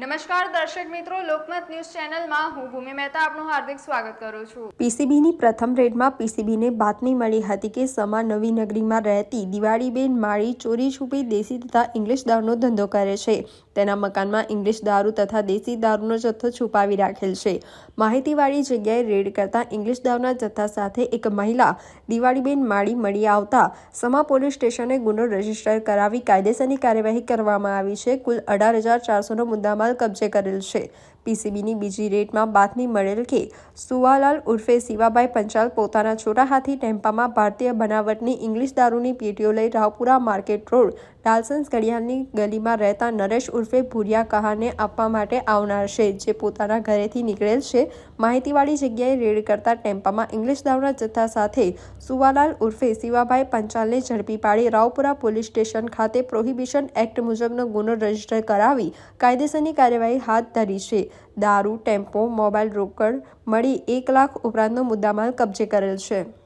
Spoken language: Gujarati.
નમસ્કાર દર્શક મિત્રો, લોકમત ન્યૂઝ ચેનલમાં હું ભૂમિ મહેતા આપનું હાર્દિક સ્વાગત કરું છું। પીસીબીની પ્રથમ રેડમાં પીસીબીને બાતમી મળી હતી કે સમા નવી નગરીમાં રહેતી દિવાળીબેન માળી ચોરી છુપી દેશી તથા ઇંગ્લિશ દારૂનો ધંધો કરે છે। તેના મકાનમાં ઇંગ્લિશ દારૂ તથા દેશી દારૂનો જથ્થો છુપાવી રાખેલ છે। માહિતીવાળી જગ્યાએ રેડ કરતા ઇંગ્લિશ દારૂના જથ્થા સાથે એક મહિલા દિવાળીબેન માળી મળી આવતા સમા પોલીસ સ્ટેશને ગુનો રજીસ્ટર કરાવી કાયદેસરની કાર્યવાહી કરવામાં આવી છે। કુલ 18,400નો મુદ્દામાલ કબજે કરેલ છે। પીસીબીની બીજી રેડમાં બાતમી મળેલ કે સુવાલાલ ઉર્ફે શિવાભાઈ પંચાલ પોતાના છોટા હાથી ટેમ્પામાં ભારતીય બનાવટની ઇંગ્લિશ દારૂની પેટીઓ લઈ રાવપુરા માર્કેટ રોડ ડાલ્સન્સ ઘડિયાળની ગલીમાં રહેતા નરેશ ઉર્ફે ભૂરિયા કહાને આપવા માટે આવનાર છે, જે પોતાના ઘરેથી નીકળેલ છે। માહિતીવાળી જગ્યાએ રેડ કરતા ટેમ્પામાં ઇંગ્લિશ દારૂના જથ્થા સાથે સુવાલાલ ઉર્ફે શિવાભાઈ પંચાલને ઝડપી પાડી રાવપુરા પોલીસ સ્ટેશન ખાતે પ્રોહિબિશન એક્ટ મુજબનો ગુનો રજીસ્ટર કરાવી કાયદેસરની કાર્યવાહી હાથ ધરી છે। દારૂ, ટેમ્પો, મોબાઈલ, રોકડ મળી 1 લાખ ઉપરાંતનો મુદ્દામાલ કબજે કરેલ છે।